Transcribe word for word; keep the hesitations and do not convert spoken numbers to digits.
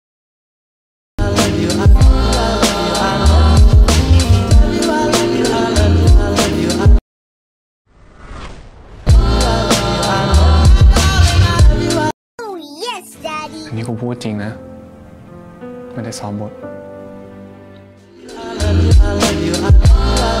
อันนี้กูพูดจริงนะไม่ได้ซ้อมบท I love you, I love you, I love you.